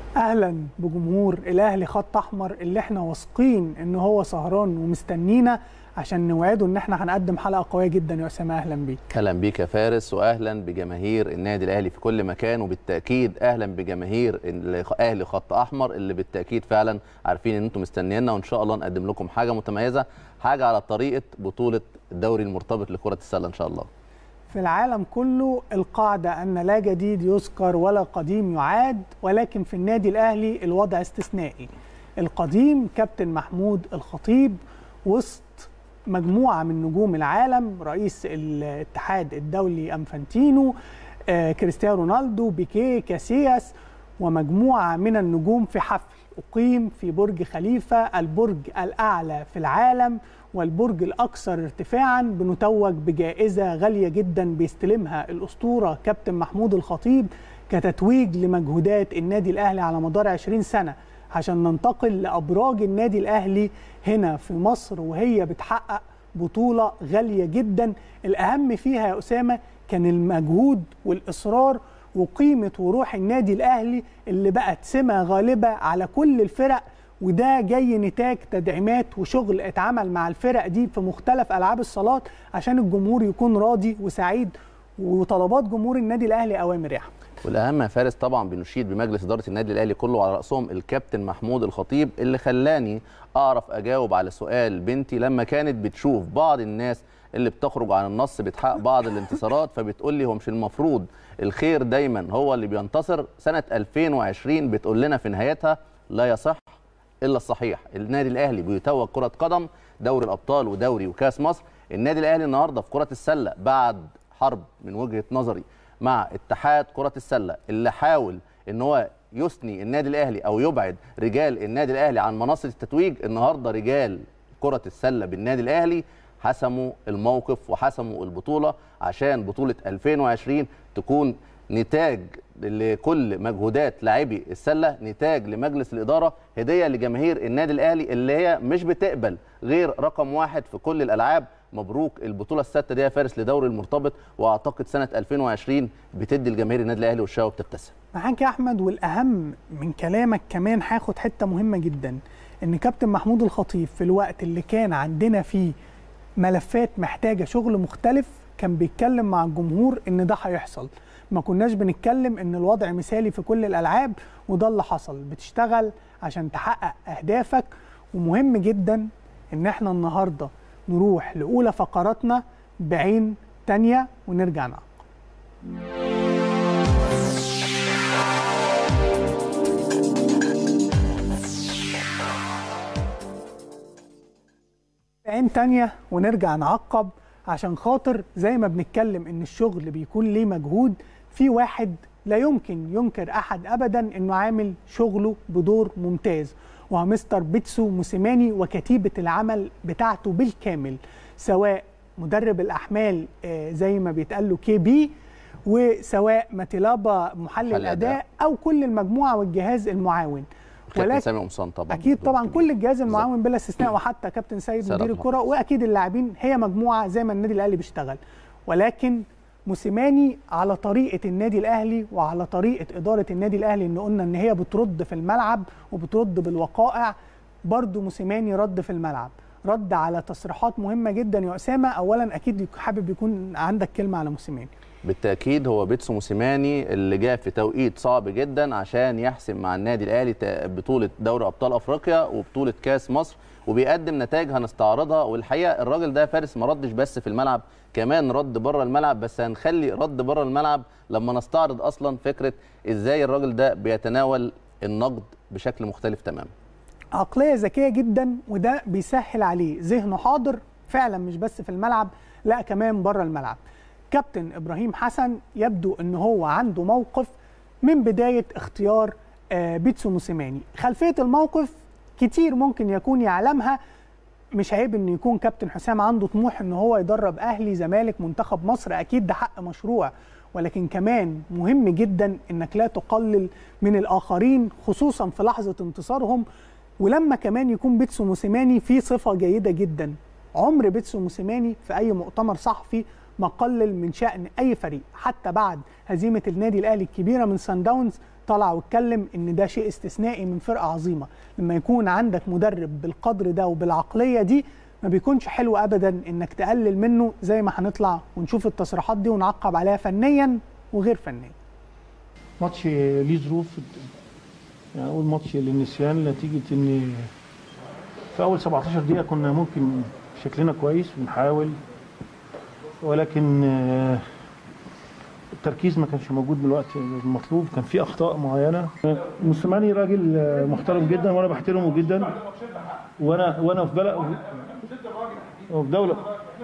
اهلا بجمهور الاهلي خط احمر اللي احنا واثقين ان هو سهران ومستنينا عشان نوعده ان احنا هنقدم حلقه قويه جدا. يا اسامه اهلا بيك. اهلا بيك يا فارس، واهلا بجماهير النادي الاهلي في كل مكان، وبالتاكيد اهلا بجماهير الاهلي خط احمر اللي بالتاكيد فعلا عارفين ان انتم مستنيينا، وان شاء الله نقدم لكم حاجه متميزه، حاجه على طريقه بطوله الدوري المرتبط لكره السله ان شاء الله. في العالم كله القاعده ان لا جديد يذكر ولا قديم يعاد، ولكن في النادي الاهلي الوضع استثنائي. القديم كابتن محمود الخطيب وسط مجموعة من نجوم العالم، رئيس الاتحاد الدولي أنفانتينو، كريستيانو رونالدو، بيكيه، كاسياس، ومجموعة من النجوم في حفل أقيم في برج خليفة، البرج الأعلى في العالم والبرج الأكثر ارتفاعا، بنتوج بجائزة غالية جدا بيستلمها الأسطورة كابتن محمود الخطيب كتتويج لمجهودات النادي الأهلي على مدار 20 سنة، عشان ننتقل لأبراج النادي الأهلي هنا في مصر وهي بتحقق بطولة غالية جدا. الأهم فيها يا أسامة كان المجهود والإصرار وقيمة وروح النادي الأهلي اللي بقت سمة غالبة على كل الفرق، وده جاي نتاج تدعيمات وشغل اتعمل مع الفرق دي في مختلف ألعاب الصالات عشان الجمهور يكون راضي وسعيد، وطلبات جمهور النادي الأهلي أوامر يا أحمد. والاهم يا فارس طبعا بنشيد بمجلس اداره النادي الاهلي كله، وعلى راسهم الكابتن محمود الخطيب اللي خلاني اعرف اجاوب على سؤال بنتي لما كانت بتشوف بعض الناس اللي بتخرج عن النص بتحقق بعض الانتصارات، فبتقول لي هو مش المفروض الخير دايما هو اللي بينتصر؟ سنه 2020 بتقول لنا في نهايتها لا يصح الا الصحيح. النادي الاهلي بيتوج كره قدم، دوري الابطال ودوري وكاس مصر. النادي الاهلي النهارده في كره السله بعد حرب من وجهه نظري مع اتحاد كرة السلة اللي حاول ان هو يثني النادي الاهلي او يبعد رجال النادي الاهلي عن منصة التتويج، النهارده رجال كرة السلة بالنادي الاهلي حسموا الموقف وحسموا البطولة عشان بطولة 2020 تكون نتاج لكل مجهودات لاعبي السلة، نتاج لمجلس الإدارة، هدية لجماهير النادي الأهلي اللي هي مش بتقبل غير رقم واحد في كل الألعاب. مبروك البطولة السادسة دي يا فارس لدوري المرتبط، وأعتقد سنة 2020 بتدي لجماهير النادي الأهلي والشاوة بتبتسم. معاك يا أحمد، والأهم من كلامك كمان هاخد حتة مهمة جدا، إن كابتن محمود الخطيب في الوقت اللي كان عندنا فيه ملفات محتاجة شغل مختلف كان بيتكلم مع الجمهور إن ده هيحصل. ما كناش بنتكلم إن الوضع مثالي في كل الألعاب، وده اللي حصل. بتشتغل عشان تحقق أهدافك، ومهم جدا إن احنا النهاردة نروح لأولى فقراتنا بعين تانية ونرجع نعقب. عين تانية ونرجع نعقب، عشان خاطر زي ما بنتكلم ان الشغل بيكون ليه مجهود، في واحد لا يمكن ينكر احد ابدا انه عامل شغله بدور ممتاز، وهو مستر بيتسو موسيماني وكتيبة العمل بتاعته بالكامل، سواء مدرب الأحمال زي ما بيتقال له كي بي، وسواء ماتيلابا محلل الأداء، أو كل المجموعة والجهاز المعاون. كابتن سامي قمصان طبعا أكيد طبعا كل الجهاز المعاون بلا استثناء، وحتى كابتن سيد مدير الكرة، وأكيد اللاعبين. هي مجموعة زي ما النادي الأهلي بيشتغل، ولكن موسيماني على طريقة النادي الأهلي وعلى طريقة إدارة النادي الأهلي، إن قلنا إن هي بترد في الملعب وبترد بالوقائع، برضو موسيماني رد في الملعب، رد على تصريحات مهمة جدا يا أسامة. أولا أكيد حابب يكون عندك كلمة على موسيماني. بالتأكيد هو بيتسو موسيماني اللي جاء في توقيت صعب جدا عشان يحسم مع النادي الأهلي بطولة دوري أبطال أفريقيا وبطولة كاس مصر، وبيقدم نتائج هنستعرضها. والحقيقة الراجل ده فارس ما ردش بس في الملعب، كمان رد بره الملعب، بس هنخلي رد بره الملعب لما نستعرض أصلا فكرة إزاي الراجل ده بيتناول النقد بشكل مختلف تماما. عقلية ذكية جدا، وده بيسهل عليه، ذهنه حاضر فعلا مش بس في الملعب، لا كمان بره الملعب. كابتن إبراهيم حسن يبدو أنه هو عنده موقف من بداية اختيار بيتسو موسيماني. خلفية الموقف كتير ممكن يكون يعلمها، مش عيب أنه يكون كابتن حسام عنده طموح أنه هو يدرب أهلي، زمالك، منتخب مصر، أكيد ده حق مشروع، ولكن كمان مهم جدا أنك لا تقلل من الآخرين خصوصا في لحظة انتصارهم. ولما كمان يكون بيتسو موسيماني في صفة جيدة جدا، عمر بيتسو موسيماني في أي مؤتمر صحفي ما قلل من شأن اي فريق. حتى بعد هزيمه النادي الاهلي الكبيره من سان داونز طلع واتكلم ان ده شيء استثنائي من فرقه عظيمه. لما يكون عندك مدرب بالقدر ده وبالعقليه دي ما بيكونش حلو ابدا انك تقلل منه، زي ما هنطلع ونشوف التصريحات دي ونعقب عليها فنيا وغير فنيا. ماتش ليه ظروف، يعني اول ماتش للنسيان نتيجه ان في اول 17 دقيقه كنا ممكن شكلنا كويس ونحاول، ولكن التركيز ما كانش موجود بالوقت المطلوب، كان في اخطاء معينه. موسيماني راجل محترم جدا وانا بحترمه جدا، وانا في بلد وفي دوله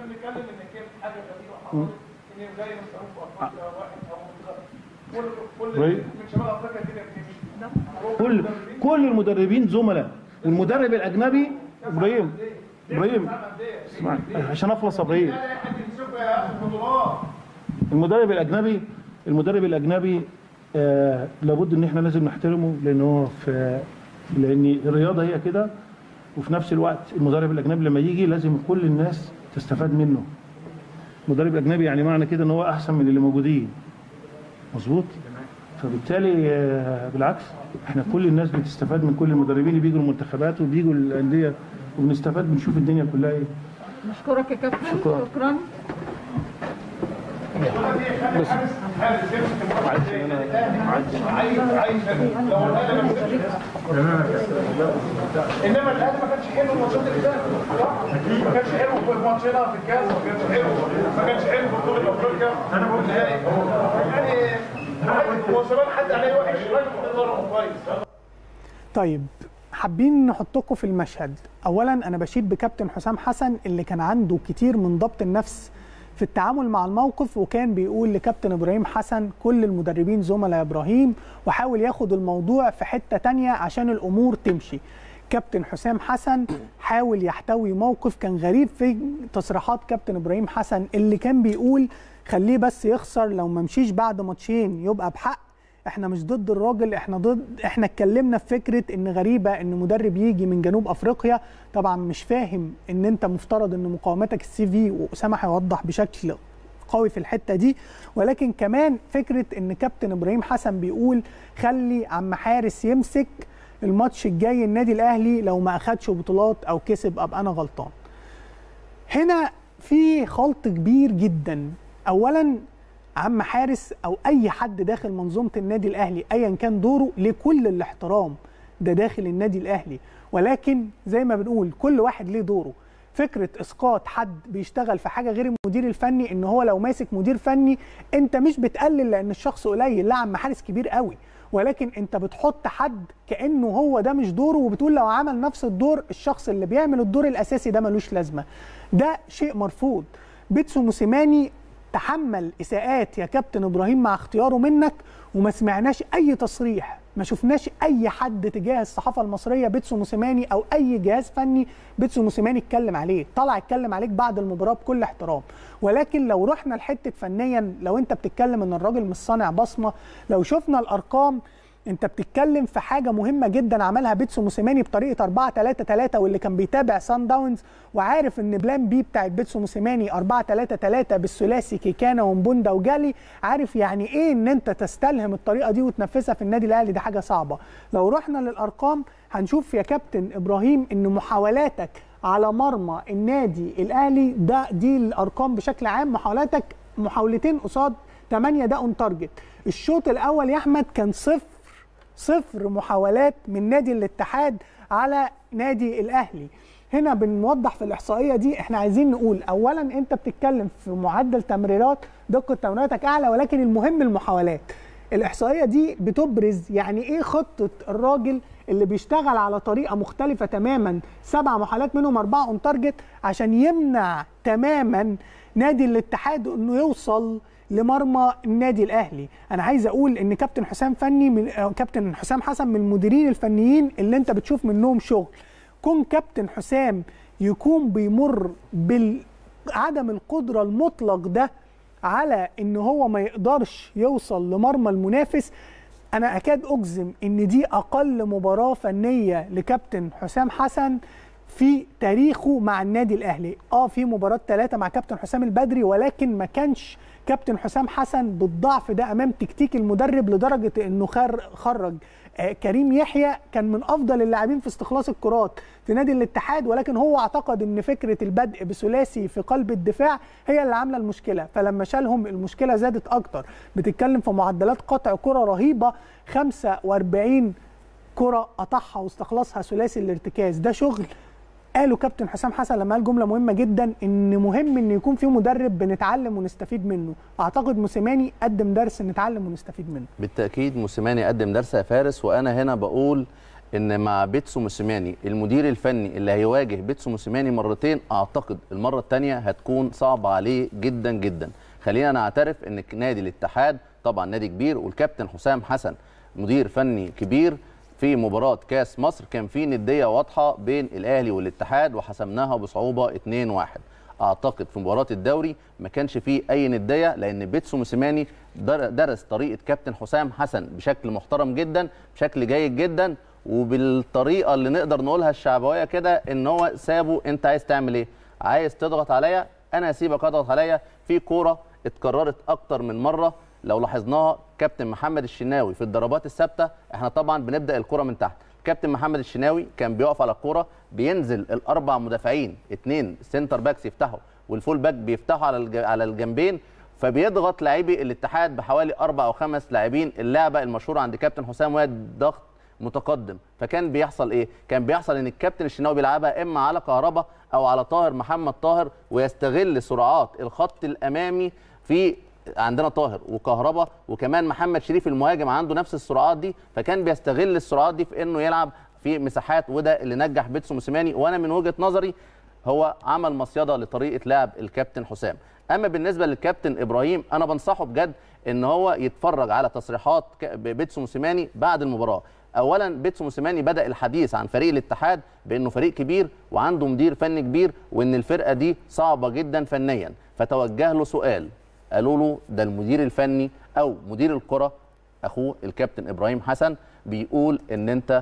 كل المدربين زملاء، والمدرب الاجنبي ابراهيم اسمعني عشان اخلص. ابراهيم المدرب الاجنبي لابد ان احنا لازم نحترمه، لان الرياضه هي كده، وفي نفس الوقت المدرب الاجنبي لما يجي لازم كل الناس تستفاد منه. المدرب الاجنبي يعني معنى كده ان هو احسن من اللي موجودين، مظبوط؟ فبالتالي بالعكس احنا كل الناس بتستفاد من كل المدربين اللي بيجوا المنتخبات وبيجوا الانديه، وبنستفاد بنشوف الدنيا كلها ايه. نشكرك يا كابتن. شكرا. بس انما الاهلي ما كانش حلو الماتشات اللي فاتت، ما كانش حلو في الماتش هنا في الكاس، ما كانش حلو في بطوله افريقيا. انا بقول يعني هو زمان حد عليه وحش، الراجل بيتدرب كويس. طيب حابين نحطكم في المشهد. اولا انا بشيد بكابتن حسام حسن اللي كان عنده كتير من ضبط النفس في التعامل مع الموقف، وكان بيقول لكابتن ابراهيم حسن كل المدربين زملاء ابراهيم، وحاول ياخد الموضوع في حتة تانية عشان الامور تمشي. كابتن حسام حسن حاول يحتوي موقف كان غريب في تصريحات كابتن ابراهيم حسن اللي كان بيقول خليه بس يخسر، لو ما مشيش بعد ماتشين يبقى بحق. احنا مش ضد الراجل، احنا اتكلمنا في فكره ان غريبه ان مدرب يجي من جنوب افريقيا. طبعا مش فاهم ان انت مفترض ان مقاومتك السي في، واسامه هيوضح بشكل قوي في الحته دي، ولكن كمان فكره ان كابتن ابراهيم حسن بيقول خلي عم حارس يمسك الماتش الجاي النادي الاهلي، لو ما اخدش بطولات او كسب ابقى انا غلطان. هنا في خلط كبير جدا. اولا عم حارس او اي حد داخل منظومه النادي الاهلي ايا كان دوره لكل الاحترام، ده داخل النادي الاهلي، ولكن زي ما بنقول كل واحد ليه دوره. فكره اسقاط حد بيشتغل في حاجه غير المدير الفني، ان هو لو ماسك مدير فني انت مش بتقلل لان الشخص قليل، لا عم حارس كبير قوي، ولكن انت بتحط حد كانه هو ده مش دوره، وبتقول لو عمل نفس الدور الشخص اللي بيعمل الدور الاساسي ده ملوش لازمه. ده شيء مرفوض. بيتسو موسيماني تحمل اساءات يا كابتن ابراهيم مع اختياره منك، وما سمعناش اي تصريح، ما شفناش اي حد تجاه الصحافه المصريه بيتسو موسيماني او اي جهاز فني بيتسو موسيماني اتكلم عليه. طلع اتكلم عليك بعد المباراه بكل احترام، ولكن لو رحنا لحته فنيا، لو انت بتتكلم ان الراجل مش صانع بصمه، لو شفنا الارقام انت بتتكلم في حاجه مهمه جدا عملها بيتسو موسيماني بطريقه 4-3-3، واللي كان بيتابع سان داونز وعارف ان بلان بي بتاعت بيتسو موسيماني 4-3-3 بالثلاثي كيكانا ومبوندا وجالي، عارف يعني ايه ان انت تستلهم الطريقه دي وتنفذها في النادي الاهلي، دي حاجه صعبه. لو رحنا للارقام هنشوف يا كابتن ابراهيم ان محاولاتك على مرمى النادي الاهلي دي الارقام بشكل عام، محاولاتك محاولتين قصاد 8 ده اون تارجت. الشوط الاول يا احمد كان صفر محاولات من نادي الاتحاد على نادي الاهلي. هنا بنوضح في الاحصائيه دي، احنا عايزين نقول اولا انت بتتكلم في معدل تمريرات، دقه تمريراتك اعلى، ولكن المهم المحاولات. الاحصائيه دي بتبرز يعني ايه خطه الراجل اللي بيشتغل على طريقه مختلفه تماما، 7 محاولات منهم 4 اون تارجت، عشان يمنع تماما نادي الاتحاد انه يوصل لمرمى النادي الاهلي. انا عايز اقول ان كابتن حسام حسن من المديرين الفنيين اللي انت بتشوف منهم شغل. كون كابتن حسام يكون بيمر بعدم القدره المطلق ده على ان هو ما يقدرش يوصل لمرمى المنافس، انا اكاد اجزم ان دي اقل مباراه فنيه لكابتن حسام حسن في تاريخه مع النادي الاهلي. في مباراه 3 مع كابتن حسام البدري، ولكن ما كانش كابتن حسام حسن بالضعف ده امام تكتيك المدرب لدرجه انه خرج كريم يحيى كان من افضل اللاعبين في استخلاص الكرات في نادي الاتحاد، ولكن هو اعتقد ان فكره البدء بثلاثي في قلب الدفاع هي اللي عامله المشكله، فلما شالهم المشكله زادت اكتر. بتتكلم في معدلات قطع كره رهيبه، 45 كره قطعها واستخلصها ثلاثي الارتكاز. ده شغل قالوا كابتن حسام حسن لما قال جمله مهمه جدا، ان مهم ان يكون في مدرب بنتعلم ونستفيد منه. اعتقد موسيماني قدم درس نتعلم ونستفيد منه. بالتاكيد موسيماني قدم درس يا فارس، وانا هنا بقول ان مع بيتسو موسيماني المدير الفني اللي هيواجه بيتسو موسيماني مرتين، اعتقد المره الثانيه هتكون صعبه عليه جدا جدا. خلينا نعترف ان نادي الاتحاد طبعا نادي كبير، والكابتن حسام حسن مدير فني كبير. في مباراة كاس مصر كان في ندية واضحة بين الأهلي والاتحاد وحسمناها بصعوبة 2-1. أعتقد في مباراة الدوري ما كانش فيه أي ندية، لأن بيتسو موسيماني درس طريقة كابتن حسام حسن بشكل محترم جدا، بشكل جيد جدا، وبالطريقة اللي نقدر نقولها الشعبوية كده، إن هو سابه. أنت عايز تعمل إيه؟ عايز تضغط عليا؟ أنا هسيبك أضغط عليا. في كورة اتكررت أكتر من مرة لو لاحظناها، كابتن محمد الشناوي في الضربات الثابته، احنا طبعا بنبدا الكره من تحت. كابتن محمد الشناوي كان بيقف على الكره، بينزل الاربع مدافعين، 2 سنتر باكس يفتحوا والفول باك بيفتحوا على الجنبين، فبيضغط لاعبي الاتحاد بحوالي 4 أو 5 لاعبين. اللعبه المشهوره عند كابتن حسام وهي ضغط متقدم. فكان بيحصل ايه؟ كان بيحصل ان الكابتن الشناوي بيلعبها اما على كهربا او على طاهر محمد طاهر، ويستغل سرعات الخط الامامي. في عندنا طاهر وكهربا وكمان محمد شريف المهاجم عنده نفس السرعات دي، فكان بيستغل السرعات دي في انه يلعب في مساحات، وده اللي نجح بيتسو موسيماني. وانا من وجهه نظري هو عمل مصيده لطريقه لعب الكابتن حسام. اما بالنسبه للكابتن ابراهيم، انا بنصحه بجد ان هو يتفرج على تصريحات بيتسو موسيماني بعد المباراه. اولا بيتسو موسيماني بدا الحديث عن فريق الاتحاد بانه فريق كبير وعنده مدير فني كبير، وان الفرقه دي صعبه جدا فنيا، فتوجه له سؤال. قالوا له ده المدير الفني او مدير الكره اخوه الكابتن ابراهيم حسن بيقول ان انت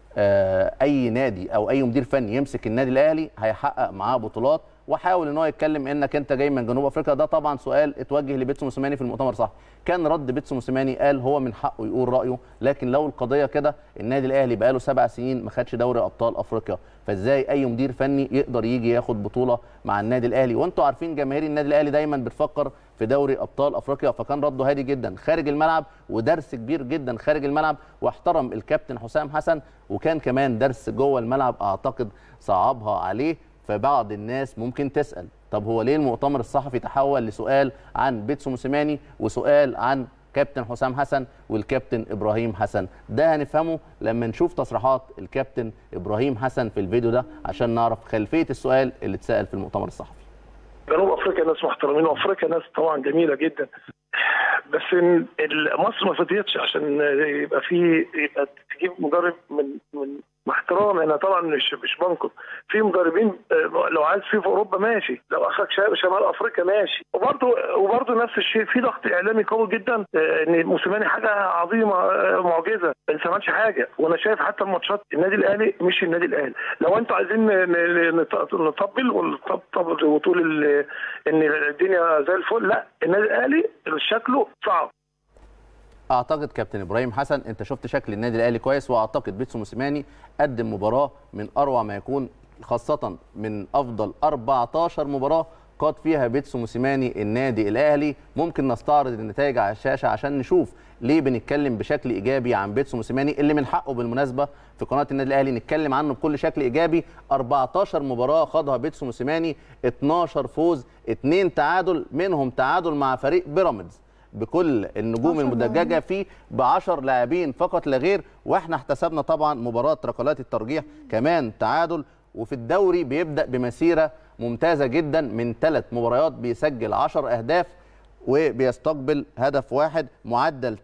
اي نادي او اي مدير فني يمسك النادي الاهلي هيحقق معاه بطولات، وحاول ان هو يتكلم انك انت جاي من جنوب افريقيا. ده طبعا سؤال اتوجه لبيتسو موسيماني في المؤتمر الصحفي. كان رد بيتسو موسيماني قال هو من حقه يقول رايه، لكن لو القضيه كده، النادي الاهلي بقاله 7 سنين ما خدش دوري ابطال افريقيا، فازاي اي مدير فني يقدر يجي ياخد بطوله مع النادي الاهلي؟ وانتوا عارفين جماهير النادي الاهلي دايما بتفكر في دوري ابطال افريقيا. فكان رده هادي جدا خارج الملعب، ودرس كبير جدا خارج الملعب، واحترم الكابتن حسام حسن، وكان كمان درس جوه الملعب اعتقد صعبها عليه. فبعض الناس ممكن تسال طب هو ليه المؤتمر الصحفي تحول لسؤال عن بيتسو موسيماني وسؤال عن كابتن حسام حسن والكابتن ابراهيم حسن؟ ده هنفهمه لما نشوف تصريحات الكابتن ابراهيم حسن في الفيديو ده عشان نعرف خلفيه السؤال اللي اتسال في المؤتمر الصحفي. جنوب افريقيا ناس محترمين، وافريقيا ناس طبعا جميله جدا، بس مصر ما فضيتش عشان يبقى تجيب مدرب من مع احترامي انا طبعا مش بنقد، في مدربين لو عايز في اوروبا ماشي، لو اخرك شمال افريقيا ماشي، وبرضه نفس الشيء في ضغط اعلامي قوي جدا ان موسيماني حاجه عظيمه معجزه ما عملش حاجه. وانا شايف حتى الماتشات النادي الاهلي مش النادي الاهلي. لو انتوا عايزين نطبل وتقول ان الدنيا زي الفل، لا النادي الاهلي شكله صعب. اعتقد كابتن ابراهيم حسن انت شفت شكل النادي الاهلي كويس، واعتقد بيتسو موسيماني قدم مباراه من اروع ما يكون، خاصه من افضل 14 مباراه قاد فيها بيتسو موسيماني النادي الاهلي. ممكن نستعرض النتائج على الشاشه عشان نشوف ليه بنتكلم بشكل ايجابي عن بيتسو موسيماني، اللي من حقه بالمناسبه في قناه النادي الاهلي نتكلم عنه بكل شكل ايجابي. 14 مباراه خاضها بيتسو موسيماني، 12 فوز، 2 تعادل، منهم تعادل مع فريق بيراميدز بكل النجوم المدججه فيه ب10 لاعبين فقط لا غير. واحنا احتسبنا طبعا مباراه ركلات الترجيح كمان تعادل. وفي الدوري بيبدا بمسيره ممتازه جدا، من 3 مباريات بيسجل 10 اهداف وبيستقبل هدف واحد، معدل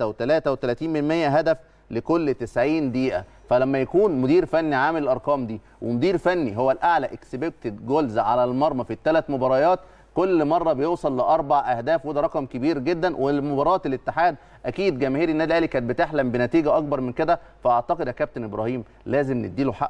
3.33% هدف لكل 90 دقيقه. فلما يكون مدير فني عامل الارقام دي، ومدير فني هو الاعلى اكسبكتد جولز على المرمى في ال3 مباريات، كل مره بيوصل ل4 اهداف، وده رقم كبير جدا. والمباراه الاتحاد اكيد جماهير النادي الاهلي كانت بتحلم بنتيجه اكبر من كده. فاعتقد يا كابتن ابراهيم لازم نديله حقه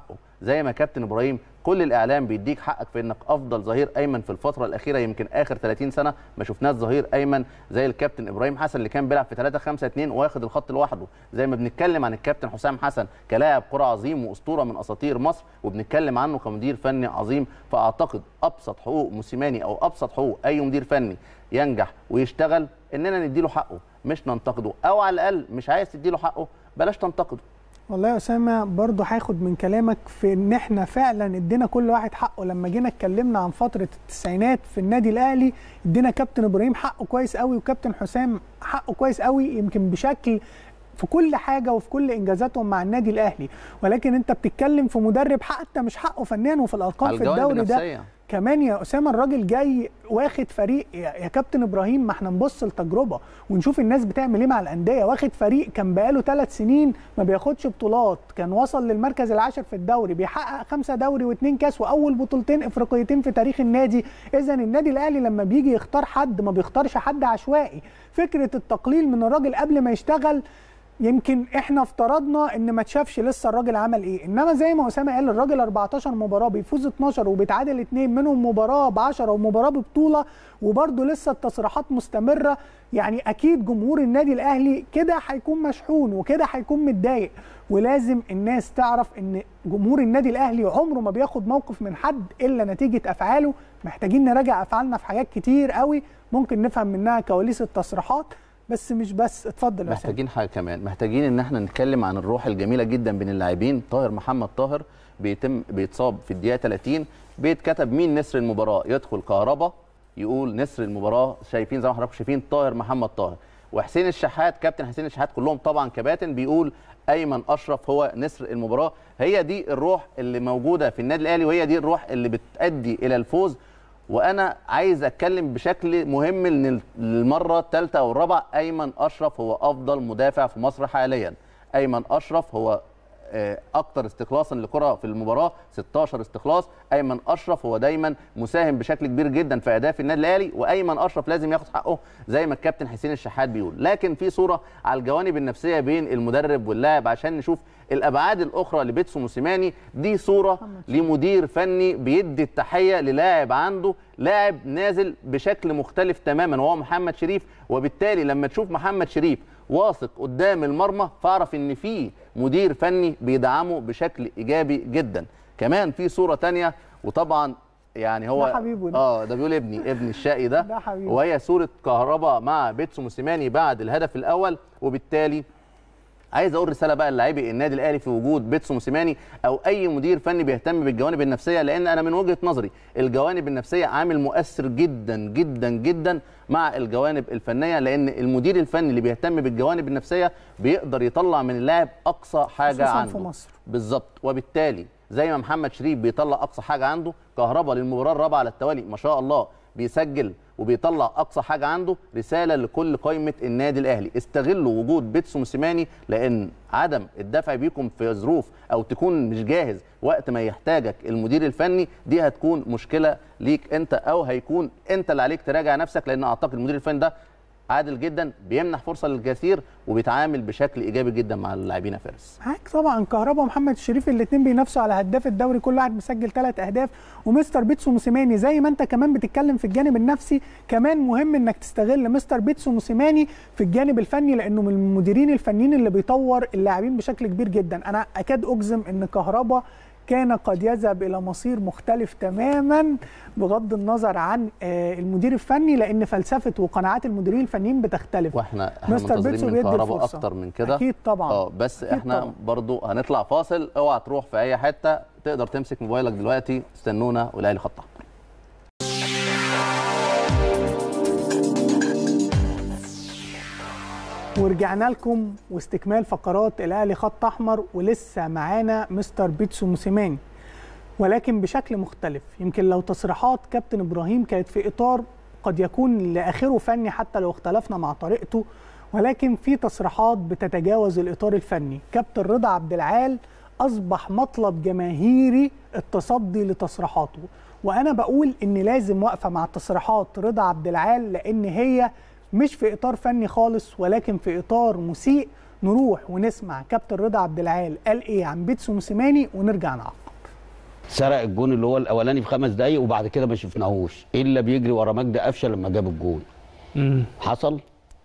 زي ما كابتن ابراهيم كل الاعلام بيديك حقك في انك افضل ظهير ايمن في الفتره الاخيره، يمكن اخر 30 سنه ما شفناش ظهير ايمن زي الكابتن ابراهيم حسن اللي كان بيلعب في 3-5-2 واخد الخط لوحده، زي ما بنتكلم عن الكابتن حسام حسن كلاعب كره عظيم واسطوره من اساطير مصر، وبنتكلم عنه كمدير فني عظيم. فاعتقد ابسط حقوق موسيماني او ابسط حقوق اي مدير فني ينجح ويشتغل اننا نديله حقه مش ننتقده، او على الاقل مش عايز تديله حقه بلاش تنتقده. والله يا اسامه برضه هاخد من كلامك في ان احنا فعلا ادينا كل واحد حقه. لما جينا اتكلمنا عن فتره التسعينات في النادي الاهلي ادينا كابتن ابراهيم حقه كويس قوي وكابتن حسام حقه كويس قوي، يمكن بشكل في كل حاجه وفي كل انجازاتهم مع النادي الاهلي. ولكن انت بتتكلم في مدرب حتى مش حقه فنيا وفي الارقام في الدوري ده كمان يا اسامه. الراجل جاي واخد فريق يا كابتن ابراهيم، ما احنا نبص لتجربه ونشوف الناس بتعمل ايه مع الانديه. واخد فريق كان بقاله 3 سنين ما بياخدش بطولات، كان وصل للمركز العاشر في الدوري، بيحقق 5 دوري و2 كاس واول بطولتين افريقيتين في تاريخ النادي. اذا النادي الاهلي لما بيجي يختار حد ما بيختارش حد عشوائي. فكره التقليل من الراجل قبل ما يشتغل يمكن احنا افترضنا ان ما تشافش لسه الراجل عمل ايه، انما زي ما اسامه قال الراجل 14 مباراه بيفوز 12 وبيتعادل 2 منهم مباراه ب10 ومباراه ببطوله، وبرده لسه التصريحات مستمره. يعني اكيد جمهور النادي الاهلي كده هيكون مشحون وكده هيكون متضايق، ولازم الناس تعرف ان جمهور النادي الاهلي عمره ما بياخد موقف من حد الا نتيجه افعاله. محتاجين نراجع افعالنا في حاجات كتير قوي ممكن نفهم منها كواليس التصريحات، بس مش بس. اتفضل. محتاجين حاجه كمان، محتاجين ان احنا نتكلم عن الروح الجميله جدا بين اللاعبين. طاهر محمد طاهر بيتصاب في الدقيقه 30، بيتكتب مين نسر المباراه، يدخل كهربا يقول نسر المباراه، شايفين زي ما حضراتكم شايفين طاهر محمد طاهر. وحسين الشحات كابتن حسين الشحات كلهم طبعا كباتن بيقول ايمن اشرف هو نسر المباراه. هي دي الروح اللي موجوده في النادي الاهلي، وهي دي الروح اللي بتؤدي الى الفوز. وانا عايز اتكلم بشكل مهم للمره الثالثه او الرابعه، ايمن اشرف هو افضل مدافع في مصر حاليا. ايمن اشرف هو اكتر استخلاصا لكره في المباراه، 16 استخلاص. ايمن اشرف هو دايما مساهم بشكل كبير جدا في اهداف النادي الاهلي، وايمن اشرف لازم ياخد حقه زي ما الكابتن حسين الشحات بيقول. لكن في صوره على الجوانب النفسيه بين المدرب واللاعب عشان نشوف الابعاد الاخرى لبيتسو موسيماني. دي صوره لمدير فني بيدي التحيه للاعب عنده، لاعب نازل بشكل مختلف تماما وهو محمد شريف. وبالتالي لما تشوف محمد شريف واثق قدام المرمى فاعرف ان في مدير فني بيدعمه بشكل ايجابي جدا. كمان في صوره ثانيه، وطبعا يعني هو ده حبيبه ده بيقول ابني الشقي ده حبيبه، وهي صوره كهربا مع بيتسو موسيماني بعد الهدف الاول. وبالتالي عايز اقول رساله بقى للاعبي النادي الاهلي في وجود بيتسو موسيماني او اي مدير فني بيهتم بالجوانب النفسيه، لان انا من وجهه نظري الجوانب النفسيه عامل مؤثر جدا جدا جدا مع الجوانب الفنيه، لان المدير الفني اللي بيهتم بالجوانب النفسيه بيقدر يطلع من اللاعب اقصى حاجه عنده في مصر بالظبط. وبالتالي زي ما محمد شريف بيطلع اقصى حاجه عنده، كهربا للمباراه الرابعه على التوالي ما شاء الله بيسجل وبيطلع اقصى حاجه عنده. رساله لكل قائمه النادي الاهلي، استغلوا وجود بيتسو موسيماني، لان عدم الدفع بيكم في ظروف او تكون مش جاهز وقت ما يحتاجك المدير الفني دي هتكون مشكله ليك انت، او هيكون انت اللي عليك تراجع نفسك، لان اعتقد المدير الفني ده عادل جدا، بيمنح فرصه للكثير وبيتعامل بشكل ايجابي جدا مع اللاعبين يا فارس. معاك طبعا. كهربا ومحمد الشريف الاثنين بينافسوا على هداف الدوري، كل واحد مسجل 3 اهداف. ومستر بيتسو موسيماني زي ما انت كمان بتتكلم في الجانب النفسي، كمان مهم انك تستغل مستر بيتسو موسيماني في الجانب الفني، لانه من المديرين الفنيين اللي بيطور اللاعبين بشكل كبير جدا. انا اكاد اجزم ان كهربا كان قد يذهب الى مصير مختلف تماما بغض النظر عن المدير الفني، لان فلسفه وقناعات المديرين الفنيين بتختلف. واحنا منتظرين من كهربا اكتر من كده اكيد طبعا. بس أكيد احنا طبعا. برضو هنطلع فاصل. اوعى تروح في اي حته، تقدر تمسك موبايلك دلوقتي. استنونا والاهلي خط احمر. ورجعنا لكم واستكمال فقرات الاهلي خط احمر، ولسه معانا مستر بيتسو موسيماني ولكن بشكل مختلف. يمكن لو تصريحات كابتن ابراهيم كانت في اطار قد يكون لاخره فني حتى لو اختلفنا مع طريقته، ولكن في تصريحات بتتجاوز الاطار الفني. كابتن رضا عبد العال اصبح مطلب جماهيري التصدي لتصريحاته، وانا بقول ان لازم واقفه مع تصريحات رضا عبد العال، لان هي مش في اطار فني خالص ولكن في اطار مسيء. نروح ونسمع كابتن رضا عبد العال قال ايه عن بيتسو موسيماني ونرجع نعقب. سرق الجون اللي هو الاولاني في 5 دقايق وبعد كده ما شفناهوش الا بيجري ورا مجدي قفشه لما جاب الجون. حصل.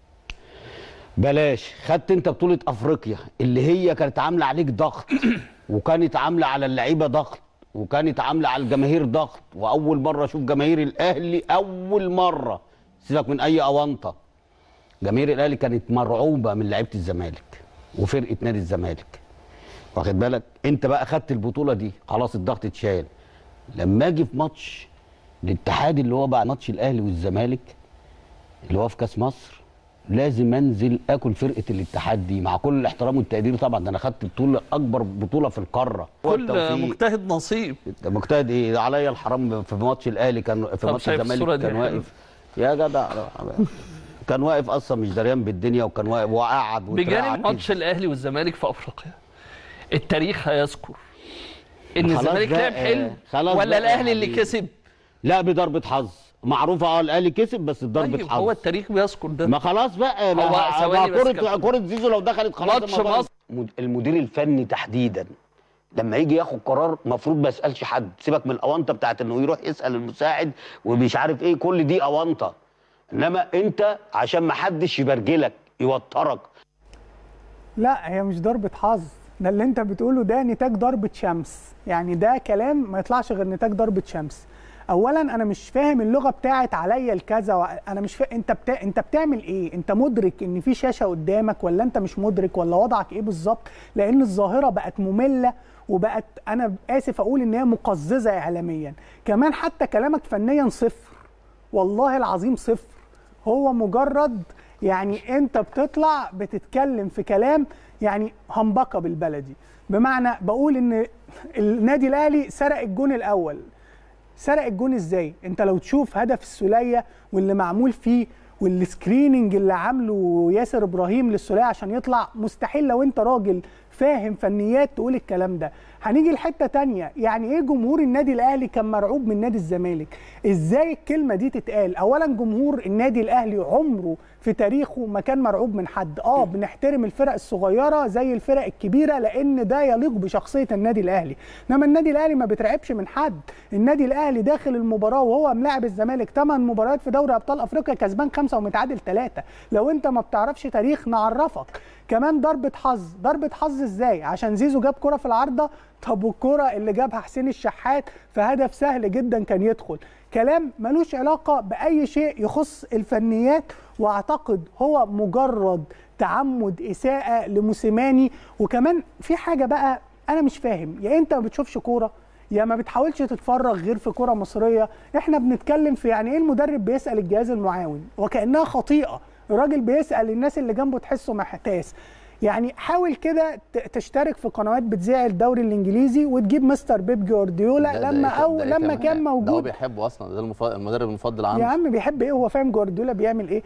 بلاش خدت انت بطوله افريقيا اللي هي كانت عامله عليك ضغط وكانت عامله على اللعيبه ضغط وكانت عامله على الجماهير ضغط، واول مره اشوف جماهير الاهلي اول مره، سيبك من اي اونطه، جماهير الاهلي كانت مرعوبه من لعيبه الزمالك وفرقه نادي الزمالك. واخد بالك؟ انت بقى خدت البطوله دي خلاص الضغط اتشال. لما اجي في ماتش الاتحاد اللي هو بقى ماتش الاهلي والزمالك اللي هو في كاس مصر، لازم انزل اكل فرقه الاتحاد دي مع كل الاحترام والتقدير طبعا، ده انا خدت بطوله اكبر بطوله في القاره. كل مجتهد نصيب. مجتهد ايه؟ عليا الحرام في ماتش الاهلي كان في ماتش الزمالك كان واقف يا جدع كان واقف اصلا مش دريان بالدنيا وكان واقف وقعد بجانب ماتش الاهلي والزمالك في افريقيا. التاريخ هيذكر ان الزمالك لعب حلو ولا الاهلي اللي كسب؟ لا بضربه حظ معروفه. الاهلي كسب بس ضربه طيب حظ. هو التاريخ بيذكر ده. ما خلاص بقى كره زيزو لو دخلت خلاص. ماتش مصر المدير الفني تحديدا لما يجي ياخد قرار المفروض ما يسالش حد، سيبك من الاونطه بتاعت انه يروح يسال المساعد ومش عارف ايه، كل دي اونطه. انما انت عشان ما حدش يبرجلك يوترك. لا هي مش ضربه حظ، ده اللي انت بتقوله ده نتاج ضربه شمس، يعني ده كلام ما يطلعش غير نتاج ضربه شمس. اولا انا مش فاهم اللغه بتاعت عليا الكذا، انا مش فاهم انت بتعمل ايه؟ انت مدرك ان في شاشه قدامك ولا انت مش مدرك ولا وضعك ايه بالظبط؟ لان الظاهره بقت ممله وبقت انا اسف اقول ان هي مقززه اعلاميا. كمان حتى كلامك فنيا صفر، والله العظيم صفر. هو مجرد يعني انت بتطلع بتتكلم في كلام يعني همبكه بالبلدي، بمعنى بقول ان النادي الاهلي سرق الجون الاول. سرق الجون ازاي؟ انت لو تشوف هدف السوليه واللي معمول فيه والسكريننج اللي عامله ياسر ابراهيم للسوليه عشان يطلع، مستحيل لو انت راجل فاهم فنيات تقول الكلام ده. هنيجي لحته تانية، يعني ايه جمهور النادي الاهلي كان مرعوب من نادي الزمالك؟ ازاي الكلمه دي تتقال؟ اولا جمهور النادي الاهلي عمره في تاريخه ما كان مرعوب من حد. بنحترم الفرق الصغيره زي الفرق الكبيره لان ده يليق بشخصيه النادي الاهلي، انما النادي الاهلي ما بيترعبش من حد. النادي الاهلي داخل المباراه وهو ملاعب الزمالك 8 مباريات في دوري ابطال افريقيا، كسبان 5 ومتعادل 3. لو انت ما بتعرفش تاريخ نعرفك. كمان ضربه حظ. ضربه حظ ازاي؟ عشان زيزو جاب كره في العارضه. طب والكره اللي جابها حسين الشحات في هدف سهل جدا كان يدخل. كلام ملوش علاقه باي شيء يخص الفنيات، واعتقد هو مجرد تعمد اساءه لموسيماني. وكمان في حاجه بقى انا مش فاهم، يا انت ما بتشوفش كوره يا ما بتحاولش تتفرغ غير في كوره مصريه. احنا بنتكلم في يعني ايه المدرب بيسال الجهاز المعاون وكانها خطيئه، الراجل بيسال الناس اللي جنبه تحسه محتاس. يعني حاول كده تشترك في قنوات بتذيع الدوري الانجليزي وتجيب مستر بيب جوارديولا لما كان موجود. ده هو بيحبه اصلا، ده المدرب المفضل عنده. يا عم بيحب ايه؟ هو فاهم جوارديولا بيعمل ايه؟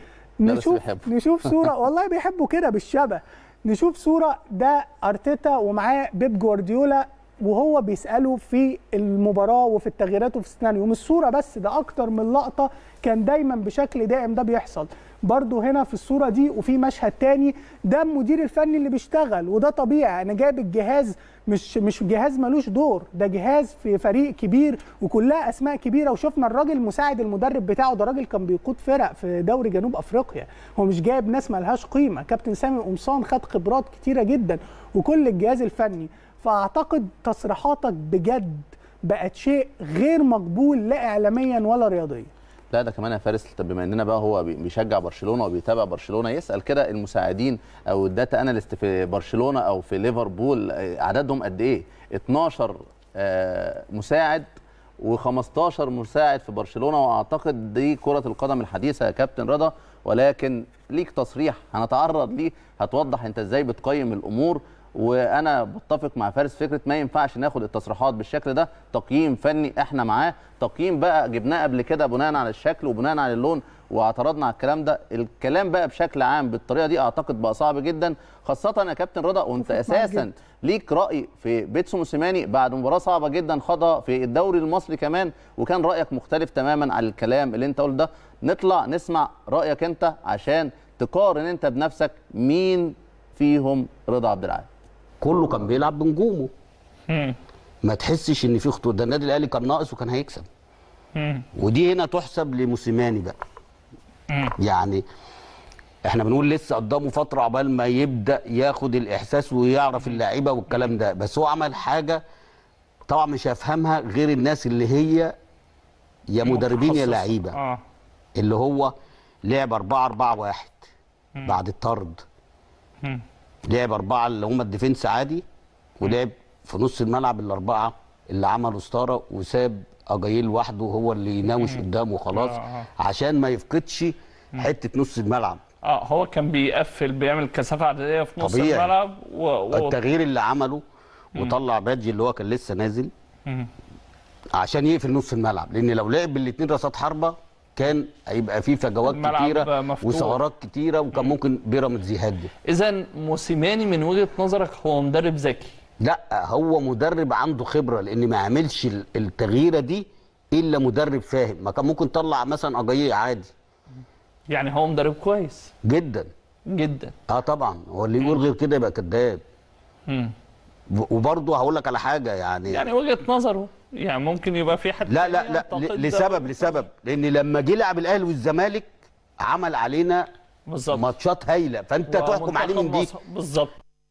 نشوف صوره والله بيحبه كده بالشبه. نشوف صوره ده ارتيتا ومعاه بيب جوارديولا وهو بيساله في المباراه وفي التغييرات وفي السيناريو. مش صوره بس، ده اكتر من لقطه كان دايما بشكل دائم ده بيحصل. برضو هنا في الصوره دي وفي مشهد تاني، ده المدير الفني اللي بيشتغل وده طبيعي. انا جايب الجهاز مش جهاز ملوش دور، ده جهاز في فريق كبير وكلها اسماء كبيره. وشفنا الراجل مساعد المدرب بتاعه ده راجل كان بيقود فرق في دوري جنوب افريقيا، هو مش جايب ناس مالهاش قيمه. كابتن سامي قمصان خد خبرات كتيره جدا وكل الجهاز الفني. فاعتقد تصريحاتك بجد بقت شيء غير مقبول لا اعلاميا ولا رياضيا. لا ده كمان يا فارس، بما اننا بقى هو بيشجع برشلونه وبيتابع برشلونه، يسال كده المساعدين او الداتا اناليست في برشلونه او في ليفربول عددهم قد ايه؟ 12 مساعد و15 مساعد في برشلونه، واعتقد دي كره القدم الحديثه يا كابتن رضا. ولكن ليك تصريح هنتعرض ليه هتوضح انت ازاي بتقيم الامور. وانا بتفق مع فارس فكره ما ينفعش ناخد التصريحات بالشكل ده. تقييم فني احنا معاه، تقييم بقى جبناه قبل كده بناء على الشكل وبناء على اللون واعترضنا على الكلام ده. الكلام بقى بشكل عام بالطريقه دي اعتقد بقى صعب جدا، خاصه يا كابتن رضا وانت اساسا ليك راي في بيتسو موسيماني بعد مباراه صعبه جدا خاضها في الدوري المصري كمان، وكان رايك مختلف تماما عن الكلام اللي انت قلت ده. نطلع نسمع رايك انت عشان تقارن انت بنفسك مين فيهم رضا عبد العال. كله كان بيلعب بنجومه، ما تحسش ان في خطوط. ده النادي الاهلي كان ناقص وكان هيكسب. ودي هنا تحسب لموسيماني بقى. يعني احنا بنقول لسه قدامه فتره عقبال ما يبدا ياخد الاحساس ويعرف اللعيبه والكلام ده، بس هو عمل حاجه طبعا مش هيفهمها غير الناس اللي هي يا مدربين يا لعيبه. اللي هو لعب 4-4-1 بعد الطرد. لعب 4 اللي هم الديفنس عادي، ولعب في نص الملعب الاربعه اللي عملوا ستاره وساب اجايل لوحده هو اللي يناوش قدامه وخلاص. عشان ما يفقدش حته نص الملعب. هو كان بيقفل، بيعمل كثافه عدديه في نص طبيعي. الملعب التغيير اللي عمله وطلع بادجي اللي هو كان لسه نازل عشان يقفل نص الملعب، لان لو لعب بالاثنين راسات حربه كان هيبقى فيه فجوات كتيره وثغرات كتيره، وكان ممكن بيراميدز يهدف. اذا موسيماني من وجهه نظرك هو مدرب ذكي؟ لا، هو مدرب عنده خبره، لان ما عملش التغييره دي الا مدرب فاهم. ما كان ممكن طلع مثلا اجاييه عادي. يعني هو مدرب كويس جدا جدا. طبعا، هو اللي يقول غير كده يبقى كذاب. وبرضه هقول لك على حاجه، يعني وجهه نظره، يعني ممكن يبقى في حد لا لسبب لان لما جه لعب الاهلي والزمالك عمل علينا بالظبط ماتشات هايله، فانت تحكم عليه من دي بالظبط.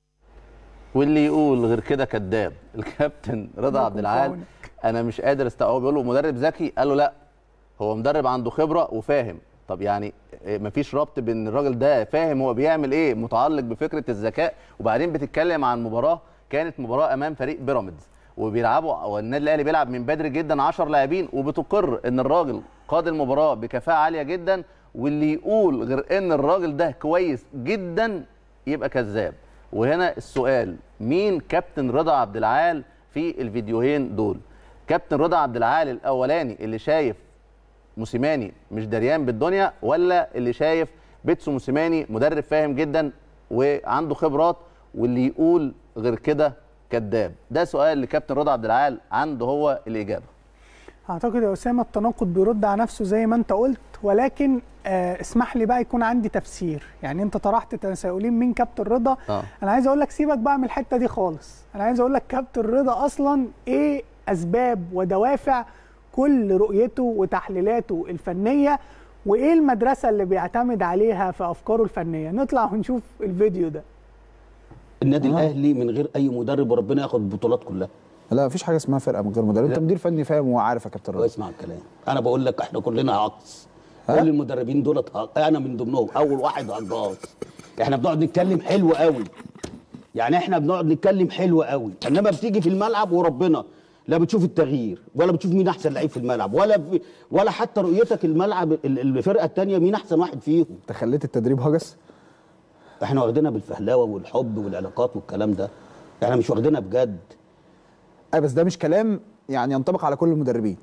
واللي يقول غير كده كذاب. الكابتن رضا عبد العال انا مش قادر استوعب. بيقول له مدرب ذكي، قال له لا هو مدرب عنده خبره وفاهم. طب يعني مفيش ربط بين الراجل ده فاهم هو بيعمل ايه، متعلق بفكره الذكاء. وبعدين بتتكلم عن مباراه كانت مباراه امام فريق بيراميدز وبيلعبوا، والنادي الاهلي بيلعب من بدري جدا 10 لاعبين، وبتقر ان الراجل قاد المباراه بكفاءه عاليه جدا. واللي يقول غير ان الراجل ده كويس جدا يبقى كذاب. وهنا السؤال، مين كابتن رضا عبد العال في الفيديوهين دول؟ كابتن رضا عبد العال الاولاني اللي شايف موسيماني مش دريان بالدنيا، ولا اللي شايف بيتسو موسيماني مدرب فاهم جدا وعنده خبرات واللي يقول غير كده كذاب؟ ده سؤال لكابتن رضا عبد العال عنده هو الاجابه. اعتقد يا اسامه التناقض بيرد على نفسه زي ما انت قلت، ولكن اسمح لي بقى يكون عندي تفسير. يعني انت طرحت تساؤلين من كابتن رضا. انا عايز اقول لك سيبك بقى من الحته دي خالص. انا عايز اقول لك كابتن رضا اصلا ايه اسباب ودوافع كل رؤيته وتحليلاته الفنيه، وايه المدرسه اللي بيعتمد عليها في افكاره الفنيه. نطلع ونشوف الفيديو ده. النادي الاهلي من غير اي مدرب وربنا ياخد البطولات كلها. لا، مفيش حاجه اسمها فرقه من غير مدرب. انت مدير فني فاهم وعارف يا كابتن رضا. اسمع الكلام، انا بقول لك احنا كلنا هقص. كل المدربين دول انا من ضمنهم، اول واحد هقص. احنا بنقعد نتكلم حلو قوي، يعني احنا بنقعد نتكلم حلو قوي، انما بتيجي في الملعب وربنا لا بتشوف التغيير ولا بتشوف مين احسن لعيب في الملعب ولا حتى رؤيتك الملعب الفرقه الثانيه مين احسن واحد فيهم. انت خليت التدريب هجس. احنا واخدينها بالفهلاوه والحب والعلاقات والكلام ده، احنا مش واخدينها بجد. بس ده مش كلام يعني ينطبق على كل المدربين.